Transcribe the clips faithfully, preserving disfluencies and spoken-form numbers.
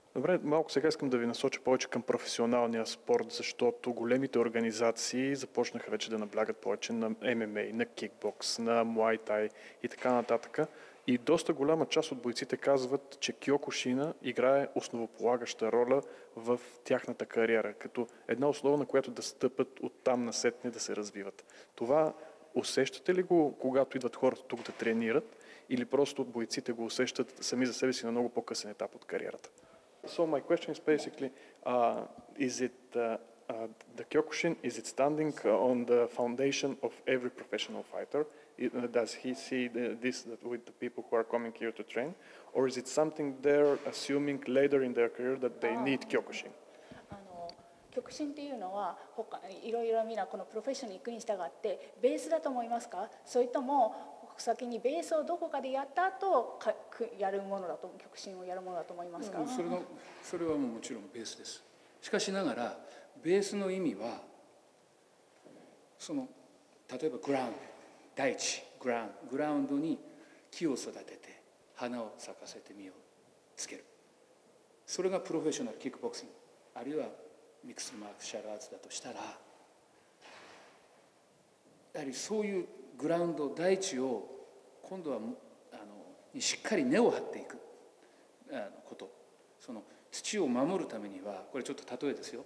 Добре, малко сега искам да ви насоча повече към професионалния спорт, защото големите организации започнаха вече да наблягат повече на М М А, на кикбокс, на Муай Тай и така нататък. И доста голяма част от бойците казват, че Киокушина играе основополагаща роля в тяхната кариера, като една основа, на която да стъпат оттам насетне да се развиват. Това усещате ли го, когато идват хората тук да тренират, или просто бойците го усещат сами за себе си на много по-късен етап от кариерата? So my question is basically, uh, is it uh, uh, the Kyokushin, is it standing on the foundation of every professional fighter? It, uh, does he see the, this that with the people who are coming here to train? Or is it something they're assuming later in their career that they need Kyokushin? あの極真っていうのは他いろいろみんなこのプロフェッションに行くに従ってベースだと思いますか？それとも先にベースをどこかでやった後かやるものだと極真をやるものだと思いますか？ それのそれはもうもちろんベースです。しかしながらベースの意味はその例えばグラウンド大地グラウンドグラウンドに木を育てて花を咲かせて実をつける、それがプロフェッショナルキックボクシングあるいはミックスマーシャルアーツだとしたら、やはりそういうグラウンド大地を今度はあのしっかり根を張っていくあのこと、その土を守るためにはこれちょっと例えですよ、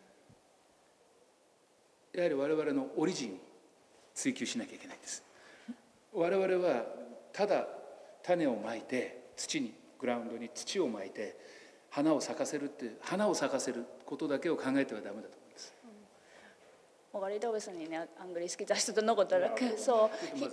うん、やはり我々のオリジンを追求しなきゃいけないんです。我々はただ種をまいて土にグラウンドに土をまいて花を咲かせるって花を咲かせることだけを考えてはダメだと思います。 割と別にね、アングリー好きな人のことだけど、so he,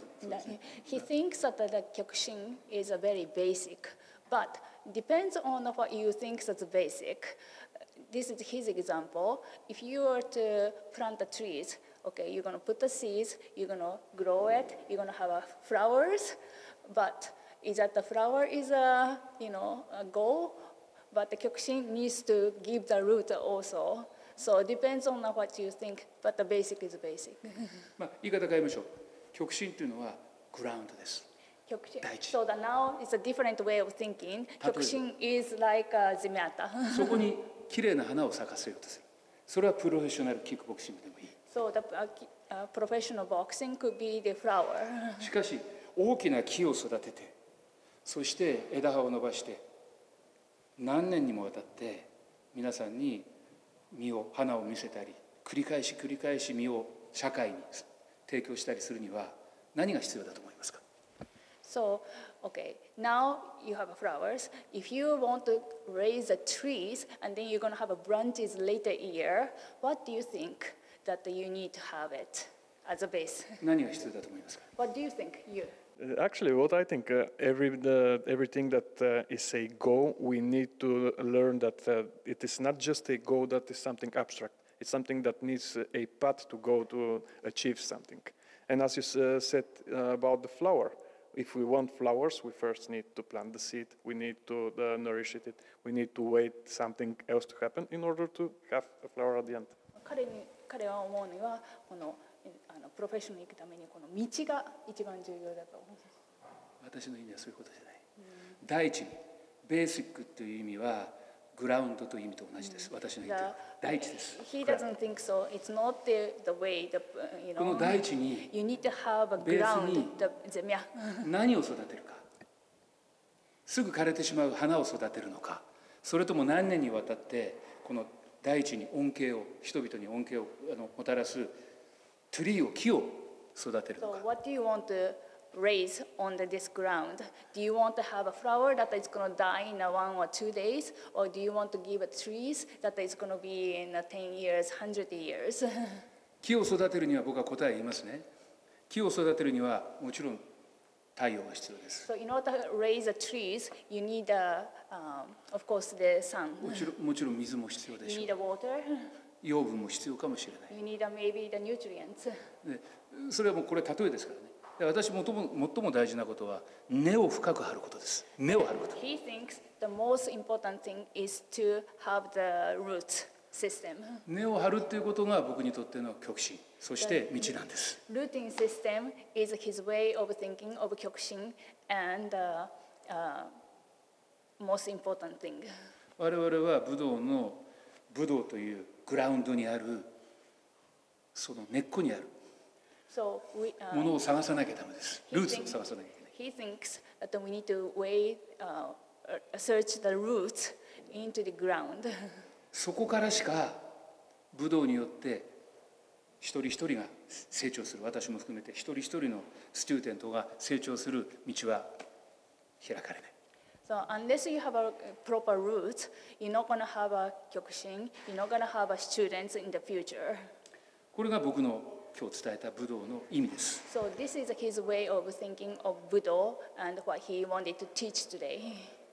he thinks that the kyokushin is a very basic, but depends on what you think that's basic. This is his example. If you were to plant the trees, okay, you're gonna put the seeds, you're gonna grow it, you're gonna have a flowers, but is that the flower is a you know a goal, but the kyokushin needs to give the root also. So it depends on what you think, but the basic is basic. まあ言い方変えましょう。極真というのはグラウンドです。大地。 So that now it's a different way of thinking. 極真 is like a zemята. そこにきれいな花を咲かせようとする。それはプロフェッショナルキックボクシングでもいい。 So the uh, professional boxing could be the flower. しかし大きな木を育てて、そして枝葉を伸ばして何年にもわたって皆さんに実を花を見せたり繰り返し繰り返し実を社会に提供したりするには何が必要だと思いますか？ So, okay, now you have flowers. If you want to raise the trees and then you're going to have a branches later year, what do you think that you need to have it as a base? 何が必要だと思いますか？ What do you think, you? Actually, what I think, uh, every the, everything that uh, is a goal, we need to learn that uh, it is not just a goal that is something abstract. It's something that needs a path to go to achieve something. And as you uh, said uh, about the flower, if we want flowers, we first need to plant the seed. We need to uh, nourish it. We need to wait something else to happen in order to have a flower at the end. 彼に彼は思うにはこのあのプロフェッショナルに行くためにこの道が一番重要だと思う。 私の意味はそういうことじゃない。うん、第一にベーシックという意味はグラウンドという意味と同じです。うん、私の言ってる第一です。 He doesn't think so. It's not the the way the you know. この第一に You need to have a ground. The 何を育てるか。すぐ枯れてしまう花を育てるのか、それとも何年にわたってこの第一に恩恵を人々に恩恵をあのもたらすトゥリーを木を育てるのか。 So what do you want to raise on this ground? Do you want to have a flower that is going to die in one or two days, or do you want to give a trees that is going to be in ten years, hundred years? 木を育てるには僕は答え言いますね。木を育てるにはもちろん太陽が必要です。 So in order to raise the trees, you need a, um, of course, the sun. もちろんもちろん水も必要でしょう。 You need the water. 養分も必要かもしれない。 You need a, maybe the nutrients. で、それはもうこれ例えですからね。私も最も最も大事なことは根を深く張ることです。根を張ること。 He thinks the most important thing is to have the root system. 根を張るということが僕にとっての極真、そして道なんです。 Rooting system is his way of thinking of 極真 and、uh, uh, most important thing. 我々は武道の武道というグラウンドにあるその根っこにある So we, uh, ものを探さなきゃダメです。ルーツを探さなきゃいけない。 he thinks that we need to wait, uh, search the roots into the ground. そこからしか武道によって一人一人が成長する、私も含めて一人一人のスチューデントが成長する道は開かれない。 So unless you have a proper roots, you're not going to have a kyokushin, you're not going to have a students in the future. これが僕の今日伝えた武道の意味です。 So this is his way of thinking of Budo and what he wanted to teach today.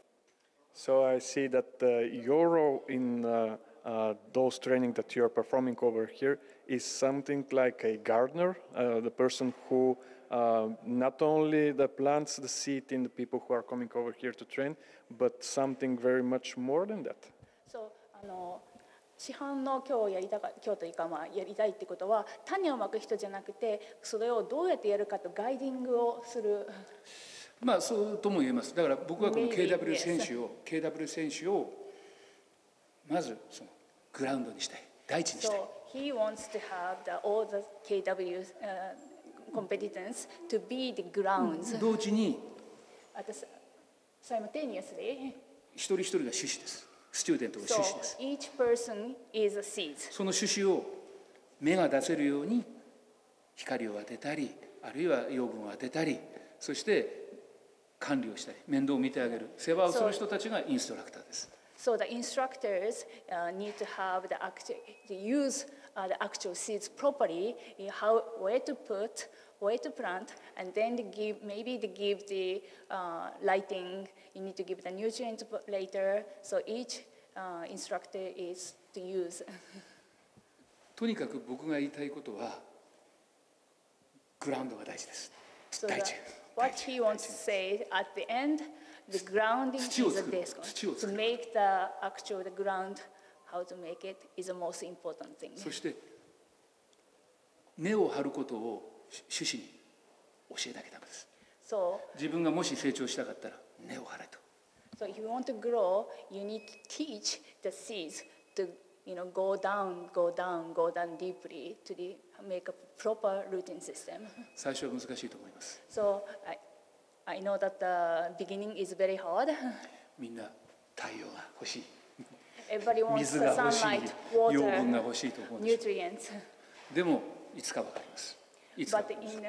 So I see that uh, your role in uh, uh, those training that you are performing over here is something like a gardener, uh, the person who uh, not only the plants the seed in the people who are coming over here to train, but something very much more than that. So あの市販の今日やりたか今日というかまあやりたいってことは種をまく人じゃなくてそれをどうやってやるかとガイディングをする。 まあそうとも言えます。だから僕はこの ケーダブリュー 選手を ケーダブリュー 選手をまずそのグラウンドにしたい、大地にしたい。 So he wants to have the, all the ケーダブリュー、uh, competitors to be the grounds. 同時に At the, simultaneously, 一人一人が種子です。スチューデントが種子 so です。 each person is a seed. その種子を芽が出せるように光を当てたり、あるいは養分を当てたり、そして管理をしたり、面倒を見てあげる、世話をする人たちがインストラクターです。 So the instructors uh, need to have the act to use uh, the actual seeds properly, in how where to put, where to plant, and then to give maybe to give the uh, lighting. You need to give the nutrients later. So each uh, instructor is to use. とにかく僕が言いたいことはグラウンドが大事です。 So 大 the, 地。 what he wants to say at the end, the grounding is 土を the 作る。 best one. 土を To 作る。 make the actual the ground, how to make it is the most important thing. そして根を張ることを種子に教えなきゃダメです。 So 自分がもし成長したかったら根を張れと。 So if you want to grow, you need to teach the seeds to, you know, go down, go down, go down deeply to the, make a proper rooting system. 最初は難しいと思います。 So I, I know that the beginning is very hard. みんな太陽が欲しい。 Everybody wants 水 the が欲しい。 sunlight, 養分 water, が欲しいと思うんです。 nutrients. でもいつかわかります。いつかわ But かります。 in,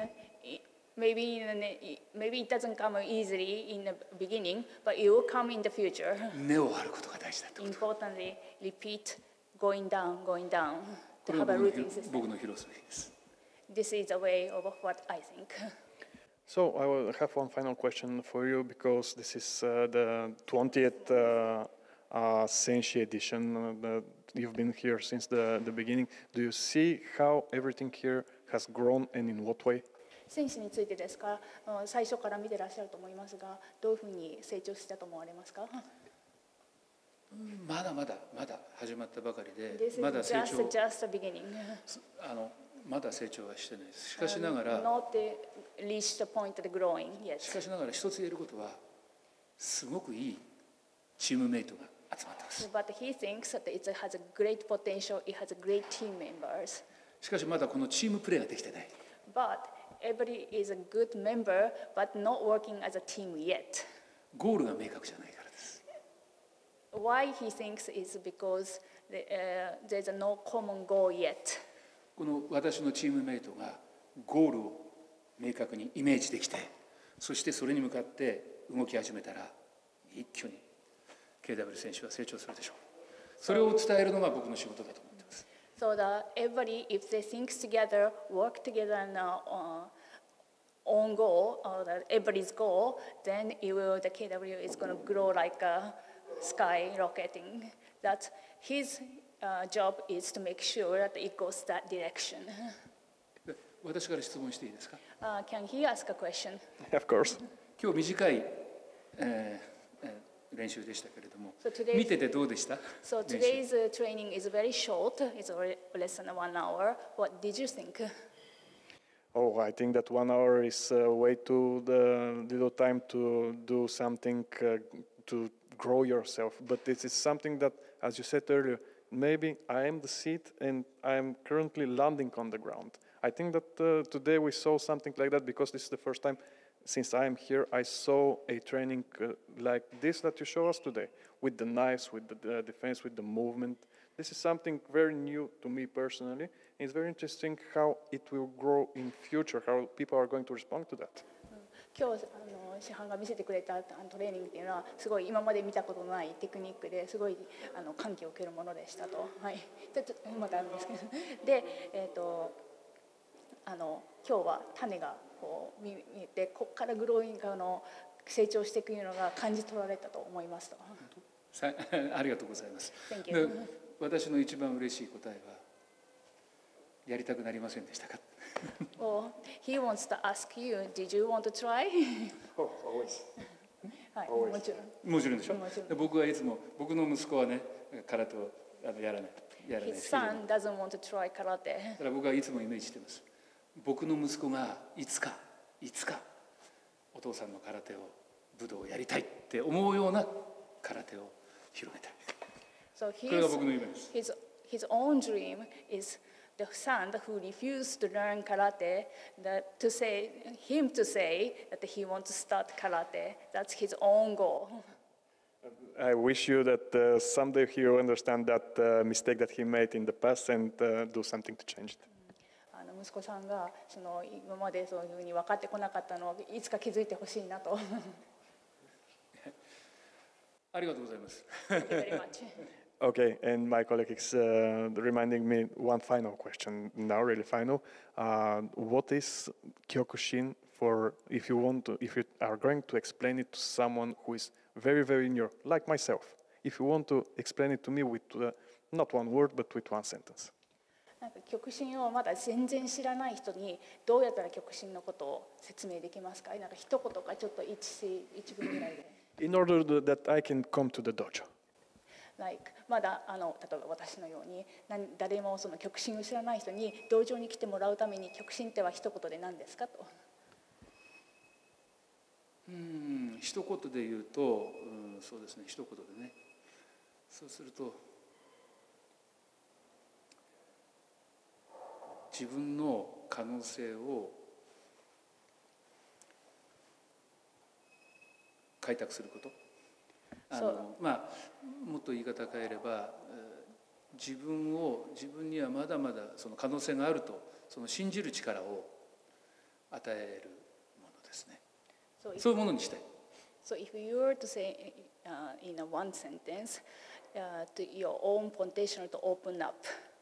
maybe, in, maybe it doesn't come easily in the beginning, but it will come in the future. 根を張ることが大事だと。 Importantly, repeat going down, going down こ to れは have a 僕の rooting system. 僕のフィロソフィーです。 This is a way of what I think. So I will have one final question for you because this is uh, the twentieth uh, uh, Senshi edition. Uh, the, you've been here since the, the beginning. Do you see how everything here has grown and in what way? 選手についてですか、あの最初から見てらっしゃると思いますが、どういうふうに成長したと思われますか？ まだまだまだ始まったばかり This で、 is まだ成 just, 長 just the beginning. あのまだ成長はしてないです。しかしながら、 Not the, reach the point of growing し yet. かしながら一つ言えることは、すごくいいチームメイトが集まってます。 But he thinks that it has a great potential, it has a great team members. しかしまだこのチームプレーができてない。 But everybody is a good member, but not working as a team yet. ゴールが明確じゃないからです。 Why he thinks is because the, uh, there's no common goal yet. この私のチームメイトがゴールを明確にイメージできて、そしてそれに向かって動き始めたら一挙に ケーダブリュー 選手は成長するでしょう。それを伝えるのが僕の仕事だと思っています。 So that everybody, if they think together, work together on uh, own goal, or that everybody's goal, then it will, the K W is going to grow like a sky rocketing. That his uh, job is to make sure that it goes that direction. 私から質問していいですか。 Uh, can he ask a question? Of course. 今日短い、えーえー練習でしたけれども、 So today's- 見ててどうでした？ So 練習 today's uh, training is very short. It's already less than one hour. What did you think? Oh, I think that one hour is uh, way too the little time to do something uh, to grow yourself. But this is something that, as you said earlier, maybe I am the seed and I am currently landing on the ground. I think that uh, today we saw something like that because this is the first time since I am here I saw a training uh, like this that you show us today, with the knives, with the uh, defense, with the movement. This is something very new to me personally. It's very interesting how it will grow in future, how people are going to respond to that. 今日あの師範が見せてくれたあのトレーニングっていうのはすごい今まで見たことのないテクニックですごいあの感激を受けるものでしたと、はい、ちょっとまたあるんですけどで、えー、とあの今日は種がこう見えてここからグローイングの成長していくのが感じ取られたと思いますと。 さありがとうございます。 Thank you. 私の一番嬉しい答えはやりたくなりませんでしたか Well, he wants to ask you, did you want to try? Oh, always. はい、もちろん。 もちろんでしょ。 もちろんで僕はいつも僕の息子はね空手をあのやらないやらない His しだ son doesn't want to try karate. から僕はいつもイメージしてます。僕の息子がいつかいつかお父さんの空手を武道をやりたいって思うような空手を広めたい。 So これが his, 僕の夢です。 his, his own dream is the son who refused to learn karate, that to say, him to say that he wants to start karate. That's his own goal. I wish you that uh, someday he will understand that uh, mistake that he made in the past and uh, do something to change it. あの息子さんがその今までそういうふうに分かってこなかったのをいつか気づいてほしいなと。 ありがとうございます。 Thank you very much. Okay, and my colleague is uh, reminding me one final question now, really final. Uh, what is Kyokushin for if you want to, if you are going to explain it to someone who is very, very new, like myself? If you want to explain it to me with uh, not one word, but with one sentence. なんか極真をまだ全然知らない人にどうやったら極真のことを説明できますか？なんか一言かちょっと一一文ぐらいで。 In order to- that I can come to the dojo. Like まだあの例えば私のように何誰もその極真を知らない人に道場に来てもらうために極真っては一言で何ですかと。 うん一言で言うと、うん、そうですね一言でね。そうすると自分の可能性を開拓すること。あのまあもっと言い方変えれば、自分を自分にはまだまだその可能性があるとその信じる力を与えるものですね。 So if, そういうものにしたい。 so if you were to say uh, in a one sentence uh, to your own potential to open up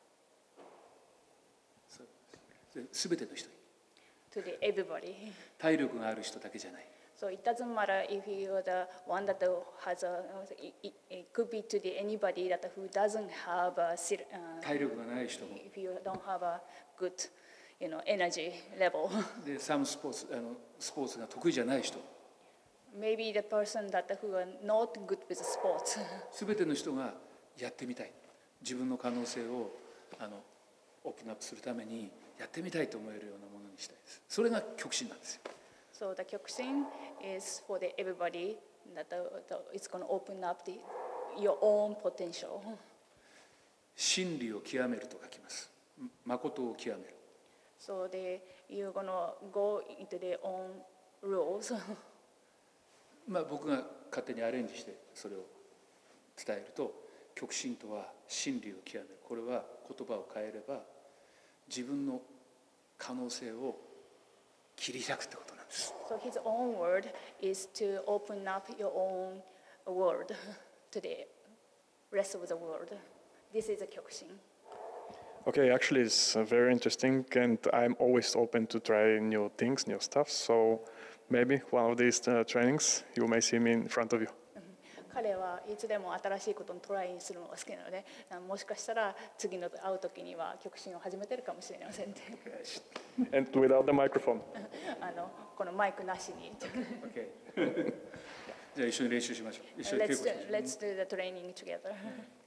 すべての人に。 to the everybody. 体力がある人だけじゃない。 So it doesn't matter if you're the one that has a, it, it, it could be to the anybody that who doesn't have a, uh, 体力がない人も。 if you don't have a good, you know, energy level. で、サムスポーツあのスポーツが得意じゃない人。 Maybe the person that who are not good with sports. すべての人がやってみたい。自分の可能性をあのオープンアップするためにやってみたいと思えるようなものにしたいです。それが極真なんですよ。 So the kyokushin is for the everybody that the, the, it's going to open up the, your own potential. 真理を極めると書きます。誠を極める。 So they, you're going to go into their own rules. まあ僕が勝手にアレンジしてそれを伝えると、極真とは真理を極める。これは言葉を変えれば自分の可能性を切り開くってことなんです。 So his own word is to open up your own world to the rest of the world. This is a kyokushin. Okay, actually, it's uh, very interesting, and I'm always open to try new things, new stuff. So maybe one of these uh, trainings, you may see me in front of you. 彼はいつでも新しいことにトライするのが好きなので、もしかしたら次の会う時には極真を始めてるかもしれませんね。 And without the microphone. あのこのマイクなしに。 Okay. じゃあ一緒に練習しましょう。一緒に稽古 Let's しましょ do, う。 let's do the training together.